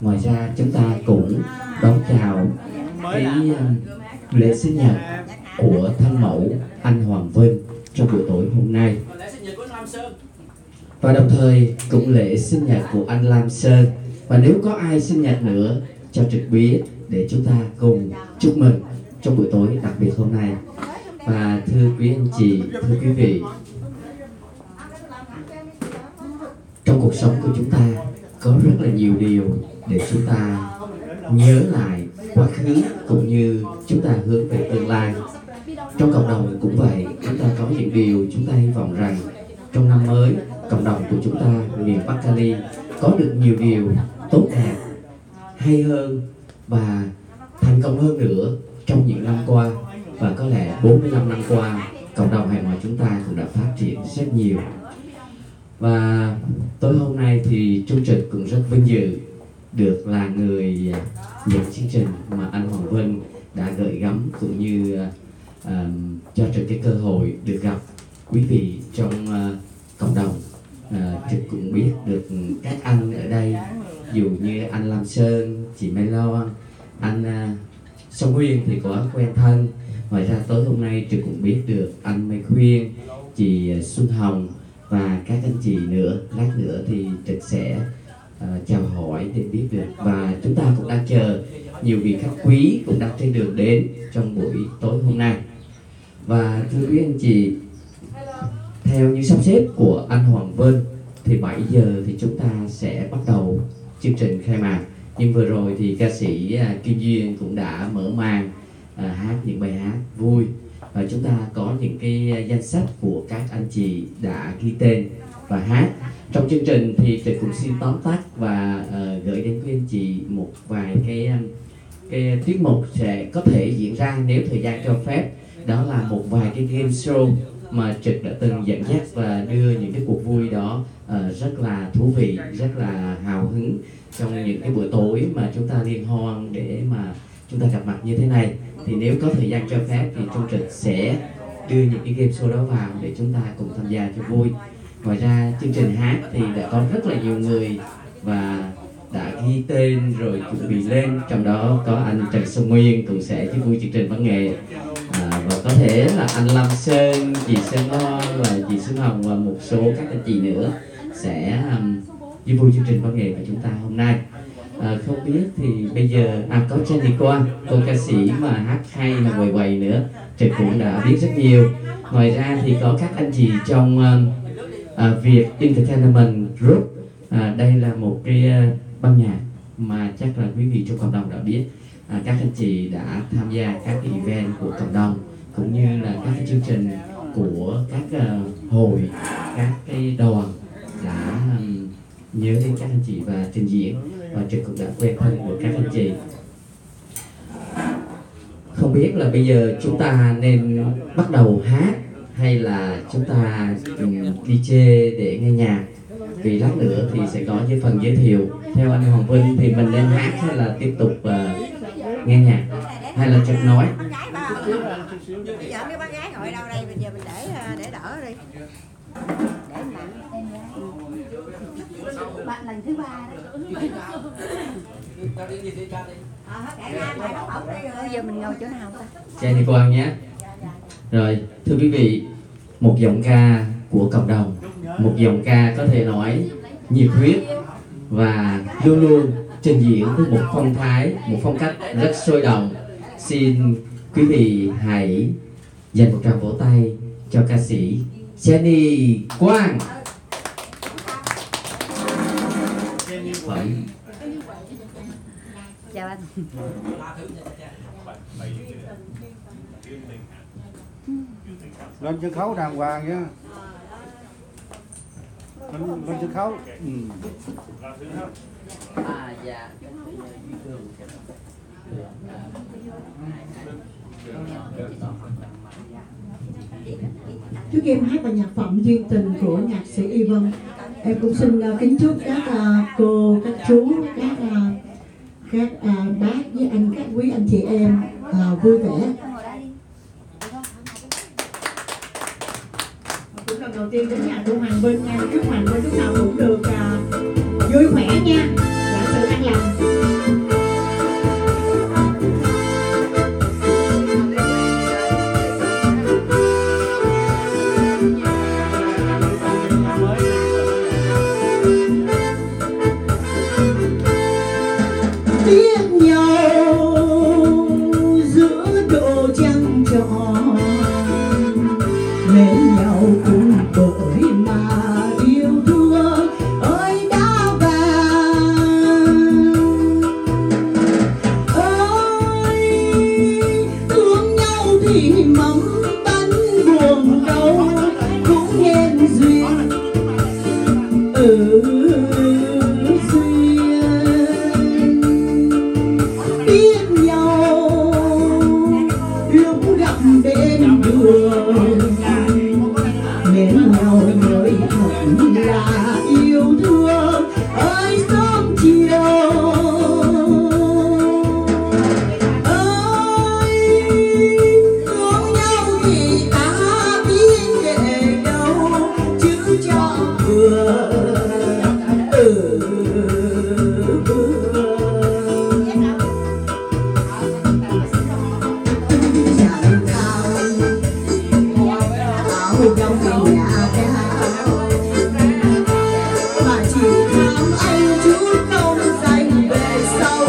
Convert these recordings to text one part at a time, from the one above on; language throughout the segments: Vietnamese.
Ngoài ra chúng ta cũng đón chào cái lễ sinh nhật của thân mẫu anh Hoàng Vinh trong buổi tối hôm nay. Và đồng thời cũng lễ sinh nhật của anh Lam Sơn. Và nếu có ai sinh nhật nữa cho Trực biết để chúng ta cùng chúc mừng trong buổi tối đặc biệt hôm nay. Và thưa quý anh chị, thưa quý vị, trong cuộc sống của chúng ta có rất là nhiều điều để chúng ta nhớ lại quá khứ cũng như chúng ta hướng về tương lai. Trong cộng đồng cũng vậy, chúng ta có những điều chúng ta hy vọng rằng trong năm mới, cộng đồng của chúng ta, miền Bắc Cali có được nhiều điều tốt đẹp, hay hơn và thành công hơn nữa trong những năm qua. Và có lẽ 45 năm qua, cộng đồng Hẹn Hò chúng ta cũng đã phát triển rất nhiều. Và tối hôm nay thì Trung Trực cũng rất vinh dự được là người nhận chương trình mà anh Hoàng Vinh đã gửi gắm, cũng như cho Trực cái cơ hội được gặp quý vị trong cộng đồng. Trực cũng biết được các anh ở đây, dù như anh Lam Sơn, chị Melon, anh Sông Nguyên thì có quen thân. Ngoài ra tối hôm nay Trực cũng biết được anh Mai Khuyên, chị Xuân Hồng và các anh chị nữa. Lát nữa thì Trực sẽ chào hỏi để biết được. Và chúng ta cũng đang chờ nhiều vị khách quý cũng đang trên đường đến trong buổi tối hôm nay. Và thưa quý anh chị, theo như sắp xếp của anh Hoàng Vinh thì 7 giờ thì chúng ta sẽ bắt đầu chương trình khai mạc. Nhưng vừa rồi thì ca sĩ Kim Duyên cũng đã mở màn hát những bài hát vui. Và chúng ta có những cái danh sách của các anh chị đã ghi tên và hát. Trong chương trình thì Trực cũng xin tóm tắt và gửi đến quý anh chị một vài cái tiết mục sẽ có thể diễn ra nếu thời gian cho phép. Đó là một vài cái game show mà Trực đã từng dẫn dắt và đưa những cái cuộc vui đó rất là thú vị, rất là hào hứng trong những cái buổi tối mà chúng ta liên hoan để mà chúng ta gặp mặt như thế này. Thì nếu có thời gian cho phép thì Trung Trực sẽ đưa những cái game show đó vào để chúng ta cùng tham gia cho vui. Ngoài ra chương trình hát thì đã có rất là nhiều người và đã ghi tên rồi chuẩn bị lên. Trong đó có anh Trần Sông Nguyên cũng sẽ giúp vui chương trình văn nghệ, và có thể là anh Lam Sơn, chị Sơn Lo và chị Xuân Hồng và một số các anh chị nữa sẽ giúp vui chương trình văn nghệ của chúng ta hôm nay. Không biết thì bây giờ có Jenny Quang, cô ca sĩ mà hát hay mà quầy quầy nữa, Trực cũng đã biết rất nhiều. Ngoài ra thì có các anh chị trong Việt Entertainment Group. Đây là một cái ban nhạc mà chắc là quý vị trong cộng đồng đã biết. Các anh chị đã tham gia các cái event của cộng đồng cũng như là các cái chương trình của các hội, các cái đoàn đã nhớ đến các anh chị và trình diễn. Và Trực cũng đã quen thân của các anh chị. Không biết là bây giờ chúng ta nên bắt đầu hát hay là chúng ta đi chê để nghe nhạc. Vì lát nữa thì sẽ có cái phần giới thiệu. Theo anh Hoàng Vinh thì mình nên hát hay là tiếp tục nghe nhạc, hay là Trực nói? Bây giờ mấy bác gái ngồi đâu đây, bây giờ mình để đỡ đi. Để bạn lần thứ 3 đó. Bây giờ mình ngồi chỗ nào ta? Jenny Quang nhé. Rồi, thưa quý vị, một giọng ca của cộng đồng, một giọng ca có thể nói nhiệt huyết và luôn luôn trình diễn với một phong thái, một phong cách rất sôi động. Xin quý vị hãy dành một tràng vỗ tay cho ca sĩ Jenny Quang. Chào anh. Lên sân khấu đàng hoàng nhá. Lên sân khấu. Dạ. Trước khi em hát bài nhạc phẩm Duyên Tình của nhạc sĩ Y Vân, em cũng xin kính chúc các cô, các chú, các bác với các quý anh chị em vui vẻ. Cũng lần đầu tiên đến nhà của Hoàng Vinh nha, chúc Hoàng Vinh lúc nào cũng được vui khỏe nha, vạn sự an lành. biết nhau giữa độ trăng tròn, mến nhau cũng bởi mà yêu thương ơi đã vàng. Ơi thương nhau thì mắm bánh buồn đau cũng hẹn duyên biết nhau lúc gặp bên đường, mến nhau mới thật là yêu thương ơi sớm chiều. Ơi thương nhau thì ta biết để đâu chứ cho vừa chẳng thao áo trong về nhà cao, mà chỉ tham anh chút công danh về sau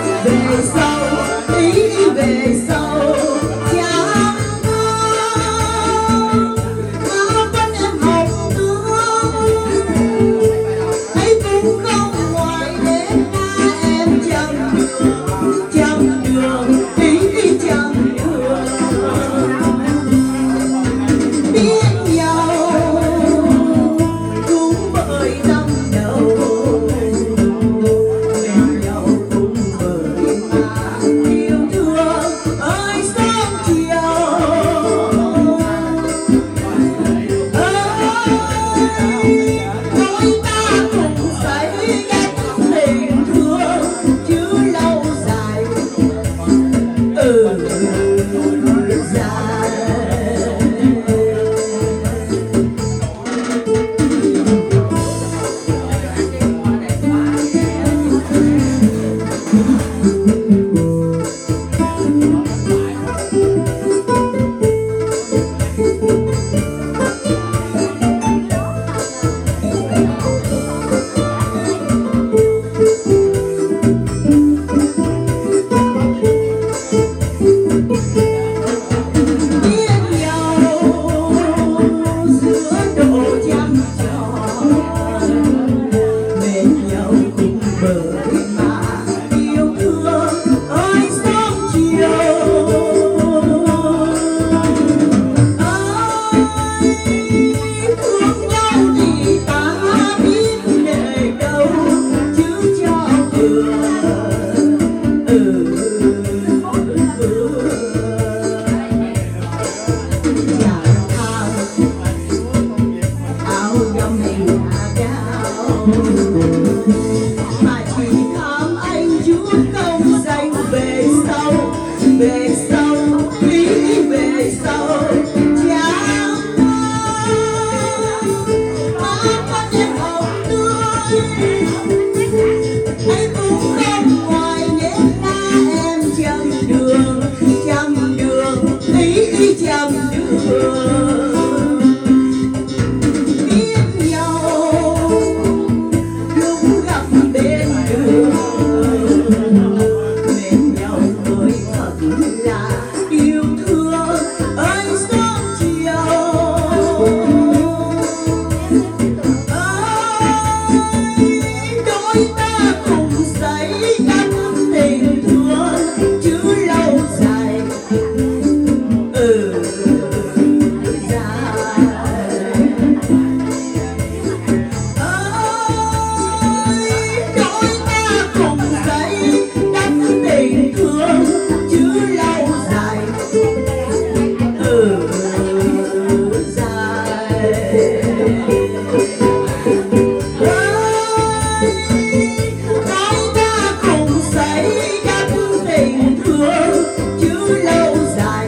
ý về sau chẳng có mà vẫn em học tướng ấy cũng không ngoài đến ba em chẳng đường ý chẳng đường biết nhau cũng bởi năm đầu, bên nhau cũng bởi mà yêu thương ơi sớm chiều. Đôi ta cùng xây cách tình thương chứ lâu dài biết nhau giữa độ trăng tròn, mến nhau cũng bởi mà yêu thương ơi sớm chiều. Ơi thương nhau thì ta biết để đâu chứ cho vừa chẳng tham áo trong về nhà cao, mà chỉ tham anh chút công danh về sau ý về sau chẳng mà vẫn em học tươi ấy cũng không ngoài nét na em chẳng đường ý chẳng đường biết nhau lúc gặp bên đường, mến nhau mới thật là yêu thương ơi sớm chiều. Ơi đôi ta cùng xây cách tình thương chứ lâu dài đôi ta cùng xây cách tình thương chứ lâu dài đôi ta cùng xây cách tình thương chứ lâu dài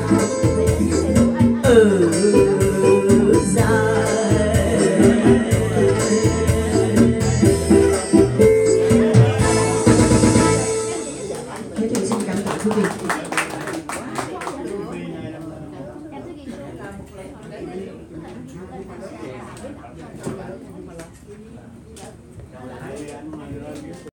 Thế thì xin cảm tạ quý vị.